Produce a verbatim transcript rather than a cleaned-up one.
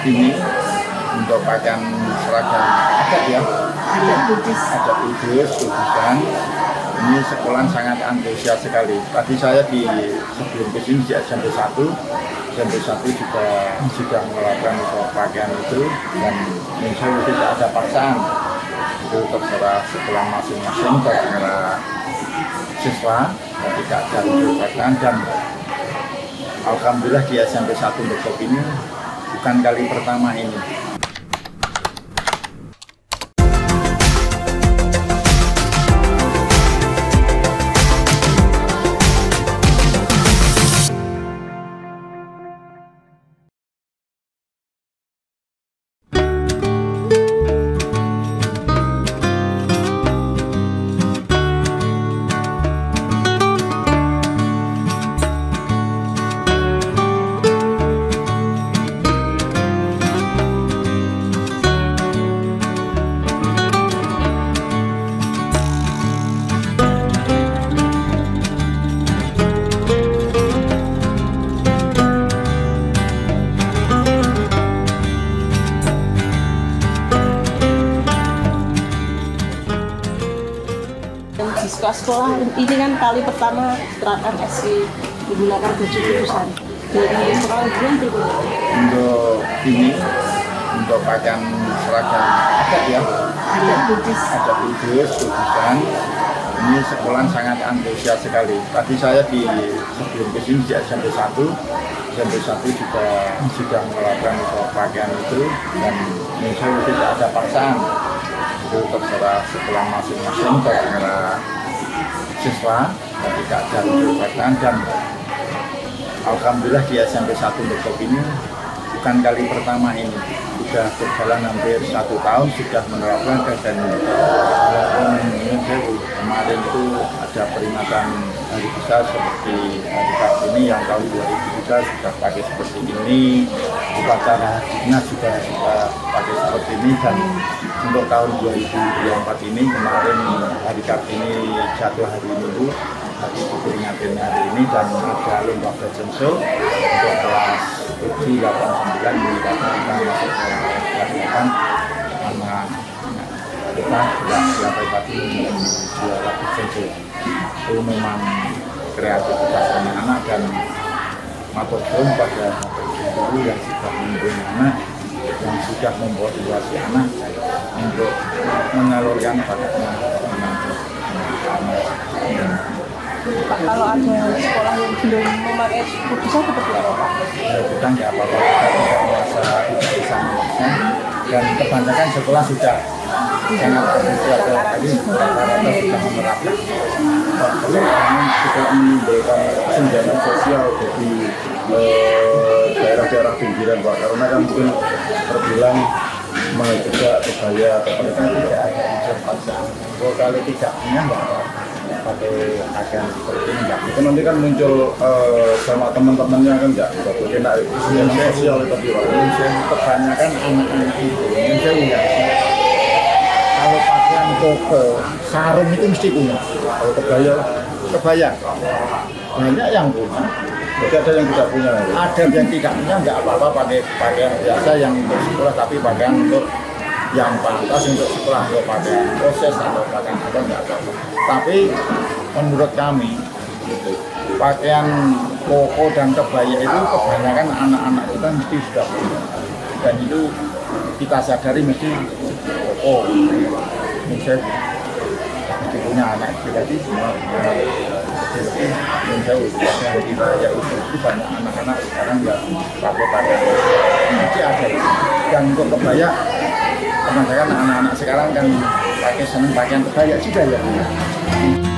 ini untuk pakaian seragam adat ya, Adat Kudus. adat Kudus, Kudusan. Ini sekolah sangat antusias sekali. Tadi saya di sebelum ke sini di S M P satu, S M P satu juga sudah melakukan pakaian itu, dan misalnya tidak ada paksaan. Itu terserah sekolah masing-masing, terserah siswa, dan tidak ada paksaan. Dan alhamdulillah di S M P satu Depok ini bukan kali pertama ini. Siswa sekolah ini kan kali pertama gerakan S I menggunakan baju Kudusan. Dari sekolah belum belum. Untuk ini, untuk pakaian seragam adat ya, Adat Kudus. adat Kudus, Kudusan. Ini sekolah sangat antusias sekali. Tadi saya di sebelum ke sini di S M P satu, S M P satu juga sudah melakukan pakaian itu, dan misalnya tidak ada paksaan. Itu terserah sekolah masing-masing, terserah siswa, dan tidak ada paksaan. Dan alhamdulillah di S M P satu Depok ini bukan kali pertama ini, sudah berjalan hampir satu tahun sudah menerapkan, dan kemarin itu ada peringatan hari besar seperti hari Kartini yang tahun dua ribu tiga sudah pakai seperti ini, upacara dinas juga sudah pakai seperti ini, dan untuk tahun dua ribu dua puluh empat ini kemarin hari Kartini jatuh hari Minggu, hari diperingatin hari ini, dan ada lomba fashion show untuk kelas tujuh, delapan, sembilan meningkatkan kita masuk ke kelas delapan anak kita sudah sampai tadi dua lagu fashion show. Itu memang kreativitas anak-anak, dan matur suwun pada guru yang sudah membimbing anak, yang sudah memotivasi anak untuk menyalurkan bakatnya anak-anak. Pak, kalau ada sekolah yang belum memakai Kudusan seperti apa Pak? Ya, kita nggak apa-apa, kita tidak merasa tidak bisa memaksa, dan kebanyakan sekolah sudah sangat terbuka tadi rata-rata sudah menerapkan. Kalau kami juga menimbulkan kesenjangan sosial bagi eh, daerah-daerah pinggiran Pak, karena kan mungkin terbilang menjaga kebaya atau mereka tidak ada unsur paksaan. Kalau kali tidak punya nggak pakai pakaian seperti ini nggak, itu nanti kan muncul uh, sama teman-temannya kan nggak betul enak kesenjangan sosial tadi Pak. Kebanyakan anak-anak itu Indonesia enggak, kalau pakaian koko sarung itu mesti punya, kalau kebaya kebaya banyak yang punya, jadi ada yang tidak punya, ada yang tidak punya nggak apa-apa pakai pakaian biasa yang untuk sekolah, tapi pakaian untuk yang pantas untuk sekolah, kalau pakaian proses atau pakaian apa nggak apa-apa. Tapi menurut kami pakaian koko dan kebaya itu kebanyakan anak-anak kita mesti sudah punya, dan itu kita sadari mesti koko mesti mesti punya anak jadi semua jadi menjauh dari raya itu banyak anak-anak sekarang yang pakai pakaian mesti ada, dan untuk kebaya kebanyakan anak-anak sekarang kan pakai senang pakaian kebaya juga ya.